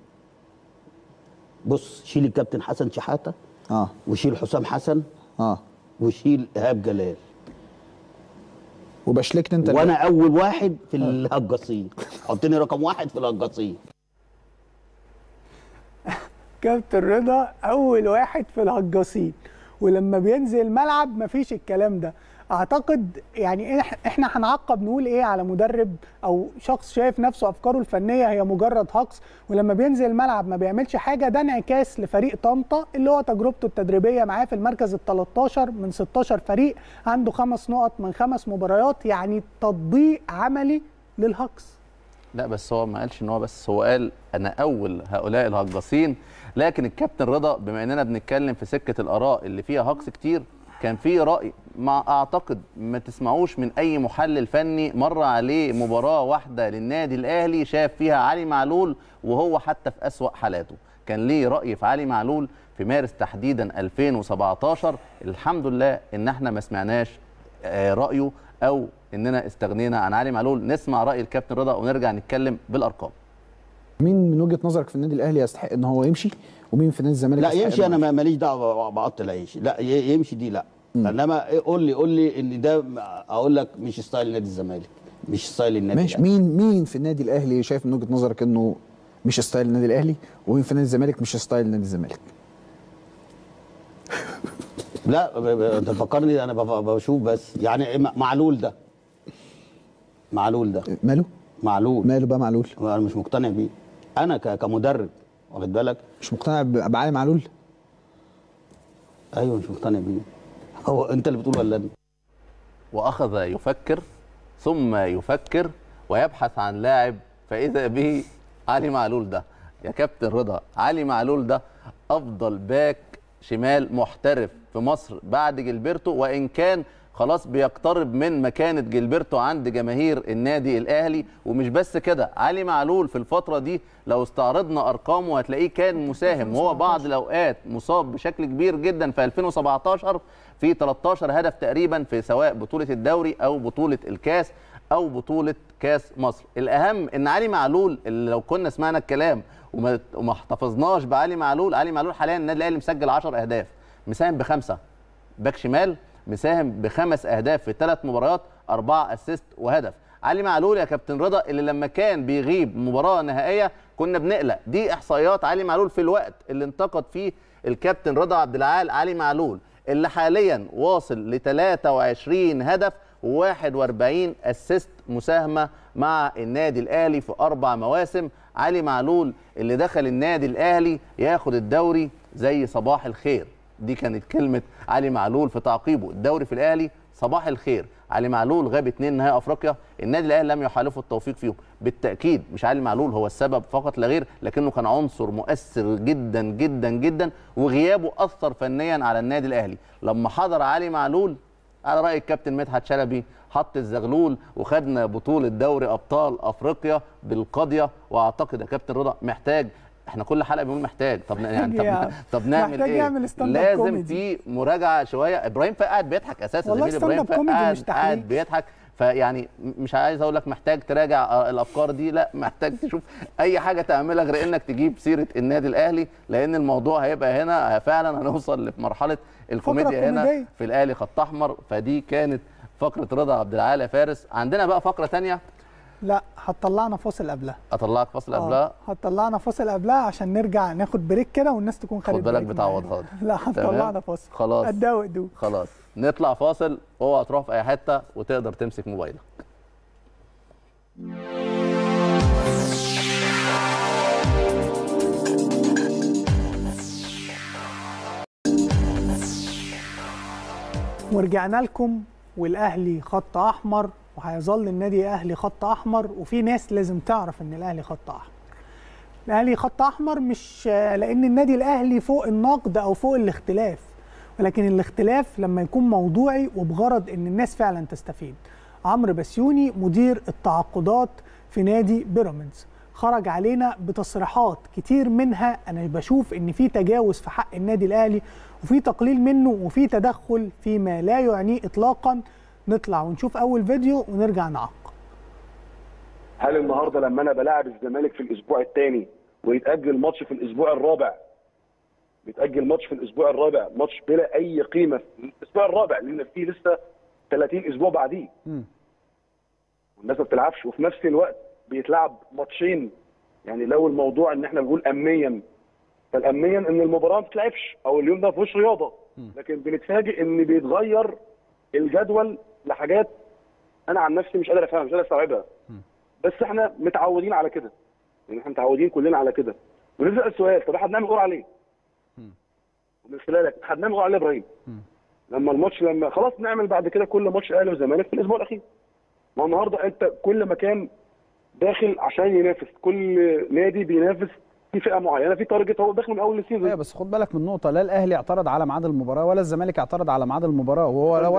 بص، شيل الكابتن حسن شحاته وشيل حسام حسن وشيل ايهاب جلال وبشلكني انت. وانا اول واحد في الهجاصين. حطني رقم 1 في الهجاصين. كابتن رضا اول واحد في الهجاصين، ولما بينزل الملعب مفيش الكلام ده. اعتقد يعني احنا هنعقب نقول ايه على مدرب او شخص شايف نفسه افكاره الفنيه هي مجرد هجص، ولما بينزل الملعب ما بيعملش حاجه. ده انعكاس لفريق طنطا اللي هو تجربته التدريبيه معاه في المركز ال13 من 16 فريق، عنده 5 نقط من 5 مباريات، يعني تطبيق عملي للهجص. لا بس هو ما قالش ان هو بس، هو قال انا اول هؤلاء الهجاصين. لكن الكابتن رضا بما اننا بنتكلم في سكه الاراء اللي فيها هجص كتير، كان في راي ما اعتقد ما تسمعوش من اي محلل فني مر عليه مباراه واحده للنادي الاهلي شاف فيها علي معلول وهو حتى في اسوأ حالاته. كان ليه راي في علي معلول في مارس تحديدا 2017. الحمد لله ان احنا ما سمعناش رايه او اننا استغنينا عن علي معلول. نسمع راي الكابتن رضا ونرجع نتكلم بالارقام. مين من وجهه نظرك في النادي الاهلي يستحق ان هو يمشي، ومين في نادي الزمالك لا يمشي؟ انا ماليش دعوه بعط العيش. لا يمشي دي لا. انما قول لي ان ده اقول لك مش ستايل نادي الزمالك، مش ستايل النادي. ماشي، مين في النادي الاهلي شايف من وجهه نظرك انه مش ستايل النادي الاهلي، ومين في نادي الزمالك مش ستايل نادي الزمالك؟ لا انت فكرني، انا بشوف بس يعني معلول ده ماله؟ معلول. ماله بقى معلول؟ انا مش مقتنع بيه، انا كمدرب، واخد بالك؟ مش مقتنع بعلي معلول؟ ايوه مش مقتنع بيه. هو انت اللي بتقول ولا انا؟ واخذ يفكر ثم يفكر ويبحث عن لاعب، فاذا به علي معلول. ده يا كابتن رضا، علي معلول ده افضل باك شمال محترف في مصر بعد جilberto، وان كان خلاص بيقترب من مكانه جilberto عند جماهير النادي الاهلي. ومش بس كده، علي معلول في الفتره دي لو استعرضنا ارقامه هتلاقيه كان مساهم، وهو بعض الاوقات مصاب بشكل كبير جدا في 2017 في 13 هدف تقريبا في سواء بطوله الدوري او بطوله الكاس او بطوله كاس مصر. الاهم ان علي معلول اللي لو كنا سمعنا الكلام وما احتفظناش بعلي معلول، علي معلول حاليا النادي الاهلي مسجل 10 اهداف، مساهم ب5 باك شمال، مساهم ب5 اهداف في 3 مباريات، 4 اسيست وهدف. علي معلول يا كابتن رضا اللي لما كان بيغيب مباراه نهائيه كنا بنقلق. دي احصائيات علي معلول في الوقت اللي انتقد فيه الكابتن رضا عبد العال علي معلول، اللي حاليا واصل ل 23 هدف و41 اسيست مساهمه مع النادي الاهلي في 4 مواسم. علي معلول اللي دخل النادي الاهلي ياخد الدوري زي صباح الخير، دي كانت كلمه علي معلول في تعقيبه الدوري في الاهلي، صباح الخير. علي معلول غاب 2 نهائي افريقيا، النادي الاهلي لم يحالفه التوفيق فيهم. بالتاكيد مش علي معلول هو السبب فقط لا غير، لكنه كان عنصر مؤثر جدا جدا جدا، وغيابه اثر فنيا على النادي الاهلي. لما حضر علي معلول على راي الكابتن مدحت شلبي حط الزغلول وخدنا بطوله دوري ابطال افريقيا بالقاضيه. واعتقد يا كابتن رضا محتاج، احنا كل حلقه بنقول محتاج، طب يعني طب نعمل ايه؟ لازم في مراجعه شويه. ابراهيم فاق قاعد بيضحك اساسا، والله ابراهيم فاق قاعد بيضحك، فيعني مش عايز اقول لك محتاج تراجع الافكار دي، لا محتاج تشوف اي حاجه تعملها غير انك تجيب سيره النادي الاهلي، لان الموضوع هيبقى هنا فعلا هنوصل لمرحله الكوميديا هنا في الاهلي خط احمر. فدي كانت فقره رضا عبد العال يا فارس. عندنا بقى فقره ثانيه. لا هتطلعنا فاصل قبلها. اطلعك فاصل قبلها؟ هتطلعنا فاصل قبلها عشان نرجع ناخد بريك كده والناس تكون خدت خد بالك بتعوضها. لا هتطلعنا فاصل. خلاص قدوا خلاص نطلع فاصل، اوعى تروح في اي حته وتقدر تمسك موبايلك. ورجعنا لكم، والاهلي خط احمر وهيظل النادي الاهلي خط احمر، وفي ناس لازم تعرف ان الاهلي خط احمر. الاهلي خط احمر مش لان النادي الاهلي فوق النقد او فوق الاختلاف، ولكن الاختلاف لما يكون موضوعي وبغرض ان الناس فعلا تستفيد. عمرو بسيوني مدير التعاقدات في نادي بيراميدز خرج علينا بتصريحات كتير منها انا بشوف ان في تجاوز في حق النادي الاهلي وفي تقليل منه وفي تدخل فيما لا يعنيه اطلاقا. نطلع ونشوف اول فيديو ونرجع نعقب. هل النهارده لما انا بلاعب الزمالك في الاسبوع الثاني ويتاجل ماتش في الاسبوع الرابع، بيتاجل ماتش في الاسبوع الرابع، ماتش بلا اي قيمه في الاسبوع الرابع لان فيه لسه 30 اسبوع بعديه والناس ما بتلعبش، وفي نفس الوقت بيتلعب ماتشين. يعني لو الموضوع ان احنا بنقول امنيا، فالامنيا ان المباراه ما بتتلعبش او اليوم ده ما فيهوش رياضه، لكن بنتفاجئ ان بيتغير الجدول لحاجات انا عن نفسي مش قادر افهمها، مش قادر استوعبها. بس احنا متعودين على كده، يعني احنا متعودين كلنا على كده. ونسال السؤال، طب احنا بنعمل قرعه ليه؟ ومن خلالك احنا بنعمل قرعه ليه يا ابراهيم؟ لما الماتش لما خلاص نعمل بعد كده كل ماتش اهلي وزمالك في الاسبوع الاخير. ما النهارده انت كل مكان داخل عشان ينافس، كل نادي بينافس في فئه معينه، في تارجت هو داخل من اول السيزون. ايوه بس خد بالك من نقطه، لا الاهلي اعترض على ميعاد المباراه ولا الزمالك اعترض على ميعاد المباراه، وهو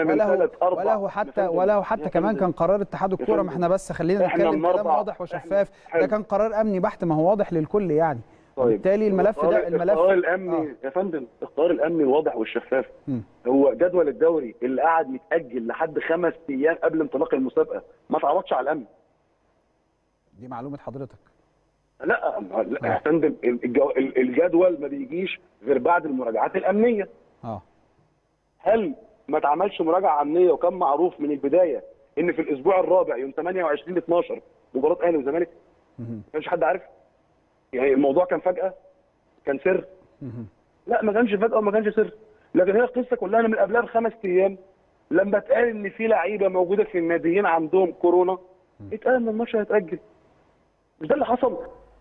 ولا هو حتى كمان كان قرار اتحاد الكوره. ما احنا بس خلينا نتكلم كلام واضح وشفاف، ده كان قرار امني بحت، ما هو واضح للكل يعني. طيب بالتالي الملف ده الاختيار الامني يا فندم، الاختيار الامني الواضح والشفاف هو جدول الدوري اللي قعد يتاجل لحد 5 ايام قبل انطلاق المسابقه، ما اتعرضش على الامن. دي معلومه حضرتك. لا يا فندم، الجدول ما بيجيش غير بعد المراجعات الامنيه. هل ما اتعملش مراجعه امنيه وكان معروف من البدايه ان في الاسبوع الرابع يوم 28/12 مباراه اهلي وزمالك؟ ما كانش حد عارف؟ يعني الموضوع كان فجاه؟ كان سر؟ لا ما كانش فجاه وما كانش سر، لكن هي القصه كلها من قبلها ب5 ايام لما اتقال ان في لعيبه موجوده في الناديين عندهم كورونا اتقال ان الماتش هيتاجل. مش ده اللي حصل؟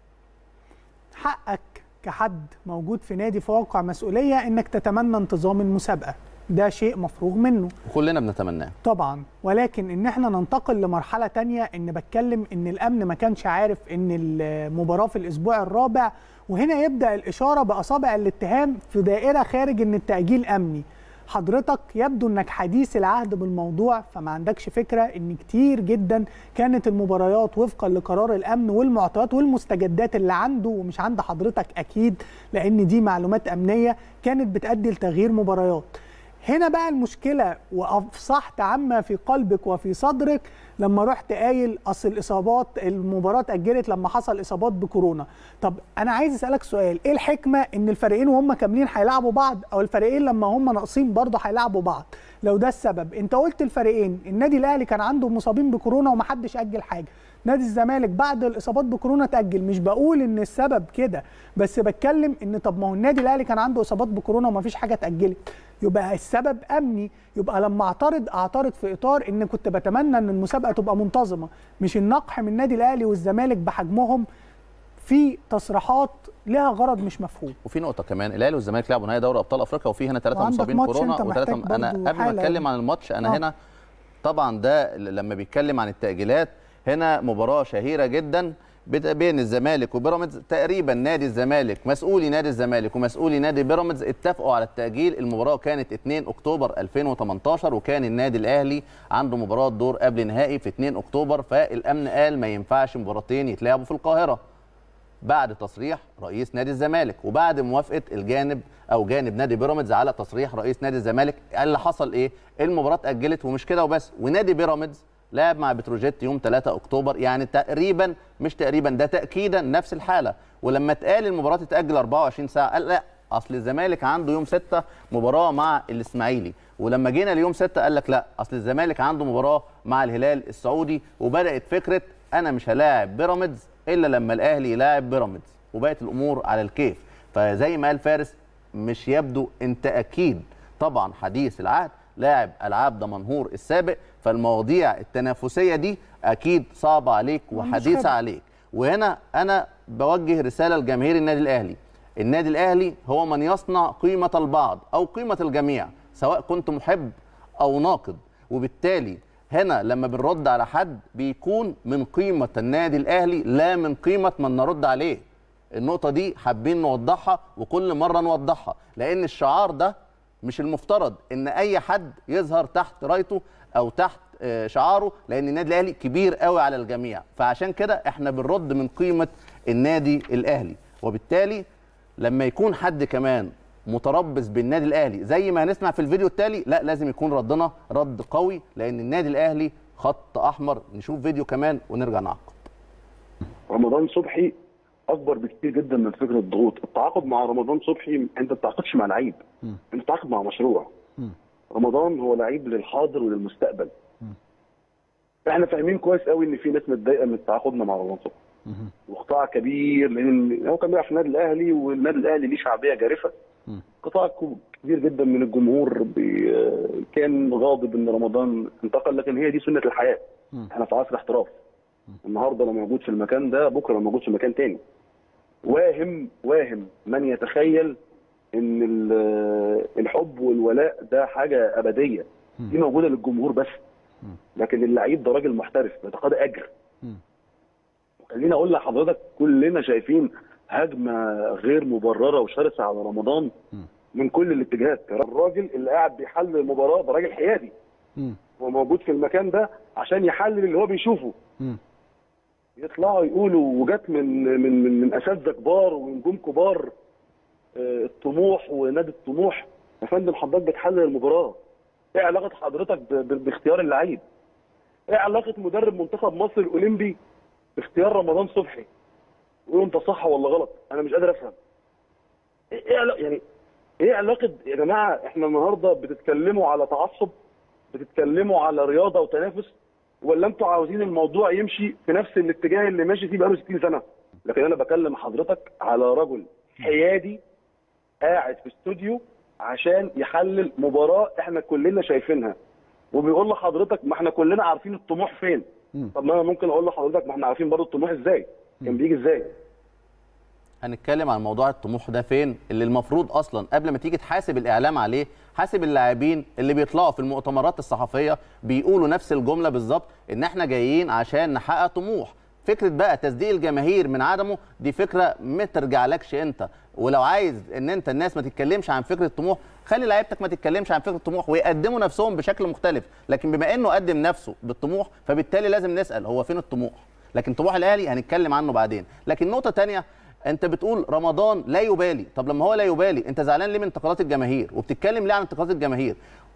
حقك كحد موجود في نادي في واقع مسؤوليه انك تتمنى انتظام المسابقه، ده شيء مفروغ منه وكلنا بنتمناه طبعا، ولكن ان احنا ننتقل لمرحله تانية، ان بتكلم ان الامن ما كانش عارف ان المباراه في الاسبوع الرابع، وهنا يبدا الاشاره باصابع الاتهام في دائره خارج ان التاجيل امني. حضرتك يبدو انك حديث العهد بالموضوع، فما عندكش فكره ان كتير جدا كانت المباريات وفقا لقرار الامن والمعطيات والمستجدات اللي عنده ومش عند حضرتك اكيد، لان دي معلومات امنيه، كانت بتؤدي لتغيير مباريات. هنا بقى المشكله، وافصحت عما في قلبك وفي صدرك لما رحت قايل اصل الاصابات المباراه اتاجلت لما حصل اصابات بكورونا. طب انا عايز اسالك سؤال، ايه الحكمه ان الفريقين وهم كاملين هيلعبوا بعض، او الفريقين لما هم ناقصين برضه هيلعبوا بعض؟ لو ده السبب، انت قلت الفريقين، النادي الاهلي كان عنده مصابين بكورونا ومحدش اجل حاجه، نادي الزمالك بعد الاصابات بكورونا تاجل. مش بقول ان السبب كده، بس بتكلم ان طب ما هو النادي الاهلي كان عنده اصابات بكورونا ومفيش حاجه اتاجلت، يبقى السبب امني. يبقى لما اعترض في اطار ان كنت بتمنى ان المسابقه تبقى منتظمه، مش النقح من النادي الاهلي والزمالك بحجمهم في تصريحات لها غرض مش مفهوم. وفي نقطه كمان، الاهلي والزمالك لعبوا نهائي دوري ابطال افريقيا، وفي هنا 3 مصابين كورونا و3. انا قبل ما اتكلم عن الماتش، انا هنا طبعا ده لما بيتكلم عن التاجيلات، هنا مباراه شهيره جدا بين الزمالك وبيراميدز. تقريبا نادي الزمالك، مسؤولي نادي الزمالك ومسؤولي نادي بيراميدز اتفقوا على التأجيل. المباراة كانت 2 أكتوبر 2018، وكان النادي الأهلي عنده مباراة دور قبل نهائي في 2 أكتوبر، فالأمن قال ما ينفعش مباراتين يتلعبوا في القاهرة. بعد تصريح رئيس نادي الزمالك وبعد موافقة الجانب أو جانب نادي بيراميدز على تصريح رئيس نادي الزمالك، اللي حصل إيه؟ المباراة اتأجلت، ومش كده وبس، ونادي بيراميدز لعب مع بتروجيت يوم 3 أكتوبر، يعني تقريبا مش تقريبا، ده تأكيدا نفس الحالة. ولما اتقال المباراة تتأجل 24 ساعة، قال لا أصل الزمالك عنده يوم 6 مباراة مع الإسماعيلي، ولما جينا اليوم 6 قال لك لا أصل الزمالك عنده مباراة مع الهلال السعودي، وبدأت فكرة أنا مش هلاعب بيراميدز إلا لما الأهلي يلاعب بيراميدز، وبقت الأمور على الكيف. فزي ما قال فارس، مش يبدو أنت أكيد طبعا حديث العهد، لاعب ألعاب دمنهور السابق، فالمواضيع التنافسية دي أكيد صعبة عليك وحديثة عليك. وهنا أنا بوجه رسالة لجماهير النادي الأهلي. النادي الأهلي هو من يصنع قيمة البعض أو قيمة الجميع، سواء كنت محب أو ناقد، وبالتالي هنا لما بنرد على حد بيكون من قيمة النادي الأهلي لا من قيمة من نرد عليه. النقطة دي حابين نوضحها وكل مرة نوضحها، لأن الشعار ده مش المفترض ان اي حد يظهر تحت رايته او تحت شعاره، لان النادي الاهلي كبير قوي على الجميع، فعشان كده احنا بنرد من قيمه النادي الاهلي. وبالتالي لما يكون حد كمان متربص بالنادي الاهلي زي ما هنسمع في الفيديو التالي، لا لازم يكون ردنا رد قوي، لان النادي الاهلي خط احمر. نشوف فيديو كمان ونرجع نعقب. رمضان صبحي اكبر بكتير جدا من فكره الضغوط. التعاقد مع رمضان صبحي انت ما بتتعاقدش مع لعيب، انت بتتعاقد مع مشروع. رمضان هو لعيب للحاضر وللمستقبل. احنا فاهمين كويس قوي ان في ناس متضايقه من تعاقدنا مع رمضان صبحي، وقطاع كبير، لان هو كان بيلعب في النادي الاهلي، والنادي الاهلي ليه شعبيه جارفه. قطاع كبير جدا من الجمهور كان غاضب ان رمضان انتقل، لكن هي دي سنه الحياه. احنا في عصر احتراف، النهارده لو موجود في المكان ده بكره لو موجود في مكان تاني. واهم من يتخيل ان الحب والولاء ده حاجه ابديه، دي موجوده للجمهور بس، لكن اللعيب ده راجل محترف بيتقاضى اجر. خليني اقول لحضرتك، كلنا شايفين هجمه غير مبرره وشرسه على رمضان من كل الاتجاهات. الراجل اللي قاعد بيحلل المباراه ده راجل حيادي، هو موجود في المكان ده عشان يحلل اللي هو بيشوفه. يطلعوا يقولوا وجات من اساتذه كبار ونجوم كبار، الطموح ونادي الطموح. يا فندم حضرتك بتحلل المباراه، ايه علاقه حضرتك باختيار اللعيب؟ ايه علاقه مدرب منتخب مصر الاولمبي باختيار رمضان صبحي؟ يقولوا انت صح ولا غلط؟ انا مش قادر افهم. ايه علاقه يا جماعه؟ احنا النهارده بتتكلموا على تعصب، بتتكلموا على رياضه وتنافس، ولا انتوا عاوزين الموضوع يمشي في نفس الاتجاه اللي ماشي فيه بقاله 60 سنه؟ لكن انا بكلم حضرتك على رجل حيادي قاعد في استوديو عشان يحلل مباراه احنا كلنا شايفينها، وبيقول لحضرتك ما احنا كلنا عارفين الطموح فين. طب ما انا ممكن اقول لحضرتك ما احنا عارفين برضه الطموح ازاي كان بيجي ازاي. هنتكلم عن موضوع الطموح ده فين، اللي المفروض اصلا قبل ما تيجي تحاسب الاعلام عليه حاسب اللاعبين اللي بيطلعوا في المؤتمرات الصحفيه بيقولوا نفس الجمله بالظبط، ان احنا جايين عشان نحقق طموح. فكره بقى تصديق الجماهير من عدمه دي فكره ما ترجعلكش انت، ولو عايز ان انت الناس ما تتكلمش عن فكره الطموح خلي لعيبتك ما تتكلمش عن فكره الطموح ويقدموا نفسهم بشكل مختلف، لكن بما انه قدم نفسه بالطموح فبالتالي لازم نسال هو فين الطموح. لكن طموح الاهلي هنتكلم عنه بعدين. لكن نقطه ثانيه، انت بتقول رمضان لا يبالي، طب لما هو لا يبالي انت زعلان ليه من انتقادات الجماهير وبتتكلم ليه عن انتقادات الجماهير؟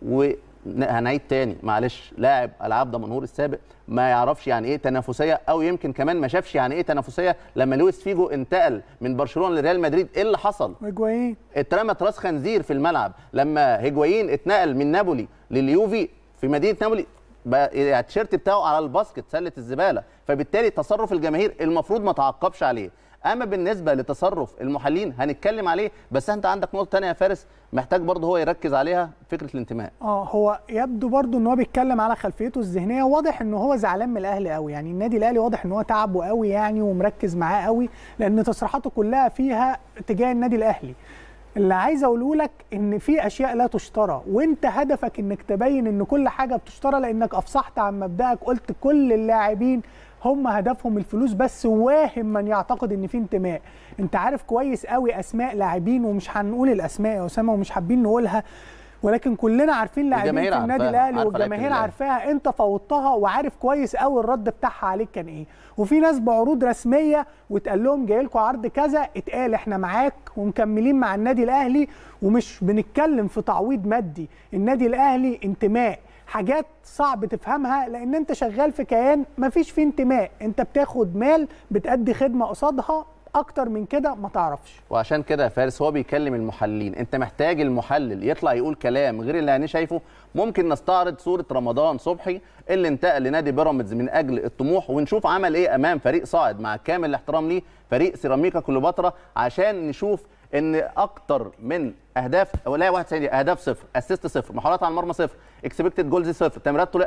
وهنعيد تاني معلش، لاعب العاب دمنهور السابق ما يعرفش يعني ايه تنافسيه، او يمكن كمان ما شافش يعني ايه تنافسيه. لما لويس فيجو انتقل من برشلونه لريال مدريد ايه اللي حصل؟ هيجوايين اترمت راس خنزير في الملعب. لما هيجوايين اتنقل من نابولي لليوفي في مدينه نابولي بقى التيشيرت بتاعه على الباسكت سله الزباله، فبالتالي تصرف الجماهير المفروض ما تعقبش عليه. اما بالنسبه لتصرف المحللين هنتكلم عليه، بس انت عندك نقطه ثانيه يا فارس محتاج برضه هو يركز عليها، فكره الانتماء. هو يبدو برضه ان هو بيتكلم على خلفيته الذهنيه، واضح ان هو زعلان من الاهلي قوي، يعني النادي الاهلي واضح ان هو تعبه قوي يعني ومركز معاه قوي، لان تصريحاته كلها فيها اتجاه النادي الاهلي. اللي عايز اقوله لك ان في اشياء لا تشترى، وانت هدفك انك تبين ان كل حاجه بتشترى، لانك افصحت عن مبدأك، قلت كل اللاعبين هم هدفهم الفلوس بس، واهم من يعتقد ان في انتماء. انت عارف كويس قوي اسماء لاعبين، ومش هنقول الاسماء يا اسامه ومش حابين نقولها، ولكن كلنا عارفين لاعبين في النادي الاهلي والجماهير عارفاها. انت فوضتها وعارف كويس قوي الرد بتاعها عليك كان ايه. وفي ناس بعروض رسميه واتقال لهم جاي لكم عرض كذا، اتقال احنا معاك ومكملين مع النادي الاهلي، ومش بنتكلم في تعويض مادي. النادي الاهلي انتماء، حاجات صعب تفهمها لان انت شغال في كيان مفيش فيه انتماء، انت بتاخد مال بتأدي خدمه قصادها، اكتر من كده ما تعرفش. وعشان كده يا فارس هو بيكلم المحللين، انت محتاج المحلل يطلع يقول كلام غير اللي انا شايفه. ممكن نستعرض صوره رمضان صبحي اللي انتقل لنادي بيراميدز من اجل الطموح، ونشوف عمل ايه امام فريق صاعد مع كامل الاحترام ليه، فريق سيراميكا كليوباترا، عشان نشوف ان اكتر من اهداف ولا 91 اهداف صفر، اسيست صفر، محاولات على المرمى صفر، اكسبكتد جولز صفر، تمريرات طول.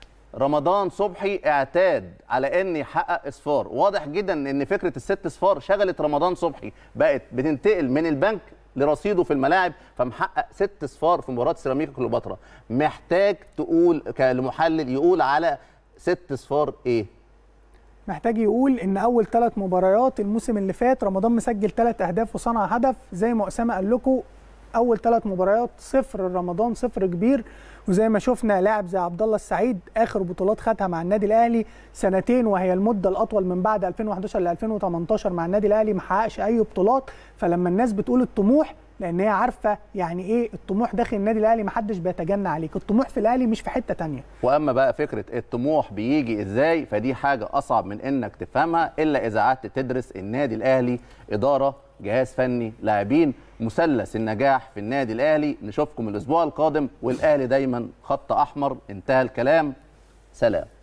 رمضان صبحي اعتاد على ان يحقق اصفار، واضح جدا ان فكره الست اصفار شغلت رمضان صبحي، بقت بتنتقل من البنك لرصيده في الملاعب، فمحقق 6 اصفار في مباراه سيراميكا كليوباترا. محتاج تقول كمحلل يقول على 6 اصفار ايه؟ محتاج يقول ان اول 3 مباريات الموسم اللي فات رمضان مسجل 3 اهداف وصنع هدف، زي ما اسامه قال لكم اول 3 مباريات صفر رمضان، صفر كبير. وزي ما شفنا لاعب زي عبد الله السعيد اخر بطولات خدها مع النادي الاهلي 2 وهي المده الاطول من بعد 2011 ل 2018 مع النادي الاهلي، ما حققش اي بطولات. فلما الناس بتقول الطموح لان هي عارفه يعني ايه الطموح داخل النادي الاهلي، ما حدش بيتجنى عليك، الطموح في الاهلي مش في حته ثانيه. واما بقى فكره الطموح بيجي ازاي فدي حاجه اصعب من انك تفهمها الا اذا قعدت تدرس النادي الاهلي، اداره، جهاز فني، لاعبين، مثلث النجاح في النادي الاهلي. نشوفكم الاسبوع القادم، والاهلي دايما خط احمر. انتهى الكلام، سلام.